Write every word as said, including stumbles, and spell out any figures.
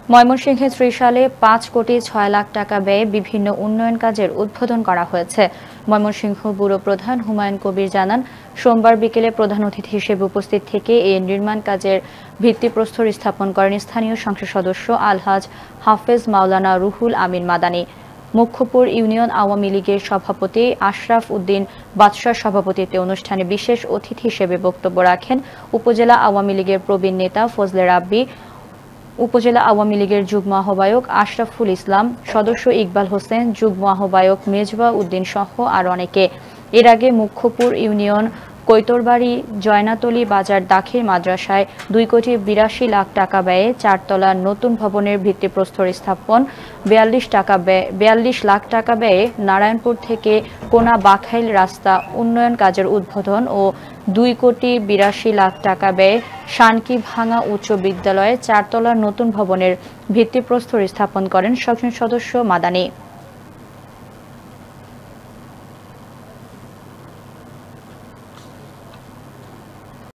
ময়মনসিংহে ত্রিশালে পাঁচ কোটি ছয় লাখ টাকা ব্যয়ে বিভিন্ন উন্নয়ন কাজের উদ্বোধন করা হয়েছে। ময়মনসিংহ ব্যুরো প্রধান হুমায়ুন কবির জানান, সোমবার বিকেলে প্রধান অতিথি হিসেবে উপস্থিত থেকে এই নির্মাণ কাজের ভিত্তিপ্রস্তর স্থাপন করেন স্থানীয় সংসদ সদস্য আলহাজ হাফেজ মাওলানা রুহুল আমিন মাদানী। মুখ্যপুর ইউনিয়ন আওয়ামী লীগের সভাপতি আশরাফ উদ্দিন বাদশার সভাপতিত্বে অনুষ্ঠানে বিশেষ অতিথি হিসেবে বক্তব্য রাখেন উপজেলা আওয়ামী লীগের প্রবীণ নেতা ফজলে রাব্বি, উপজেলা আওয়ামী লীগের যুগ্ম আহ্বায়ক আশরাফুল ইসলাম, সদস্য ইকবাল হোসেন, যুগ্ম আহ্বায়ক মেজবা উদ্দিন সহ আর অনেকে। এর আগে মুখ্যপুর ইউনিয়ন কৈতরবাড়ি জয়নাতলী বাজার দাখিল মাদ্রাসায় দুই কোটি বিরাশি লাখ টাকা ব্যয়ে চারতলা নতুন ভবনের ভিত্তিপ্রস্তর স্থাপন, বিয়াল্লিশ টাকা ব্যয় বিয়াল্লিশ লাখ টাকা ব্যয়ে নারায়ণপুর থেকে কোনা বাখাইল রাস্তা উন্নয়ন কাজের উদ্বোধন ও দুই কোটি বিরাশি লাখ টাকা ব্যয়ে শানকি ভাঙা উচ্চ বিদ্যালয়ে চারতলা নতুন ভবনের ভিত্তিপ্রস্তর স্থাপন করেন সংসদ সদস্য মাদানী।